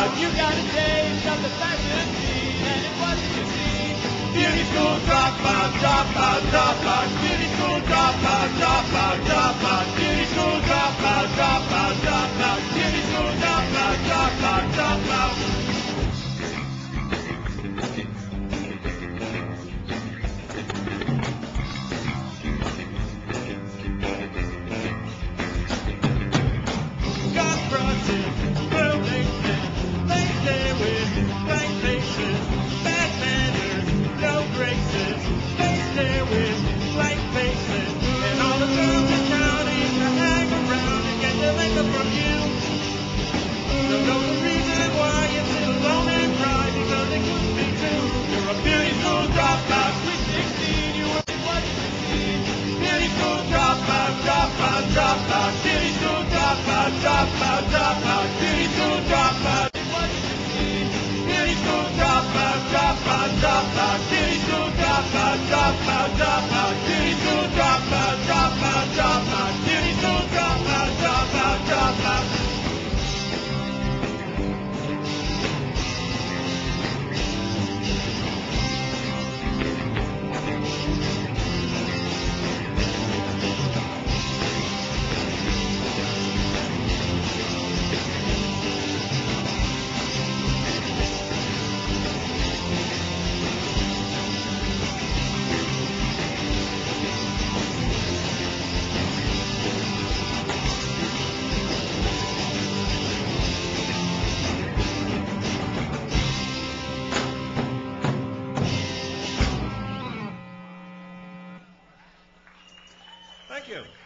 but you got a taste of the fashion scene, and it wasn't your scene. Beauty school dropout, dropout, dropout. Beauty school dropout, dropout, dropout. Beauty school dropout, dropout, dropout. Beauty school dropout, dropout, dropout. Got crosses, blue laces, lace there with blank faces, bad manners, no graces, face there with blank faces, and all the girls in town used to hang around and get their makeup from you. Don't know the reason why you sit alone and cry, because it couldn't be true. You're a beauty school dropout, sweet 16, you were what you see. Beauty school dropout, dropout, dropout. Beauty school dropout, dropout, dropout. Beauty school dropout, what you see. Beauty school dropout, dropout, dropout. Beauty school dropout, dropout, dropout. Beauty school dropout, dropout, dropout. Beauty school dropout, dropout, dropout. Thank you.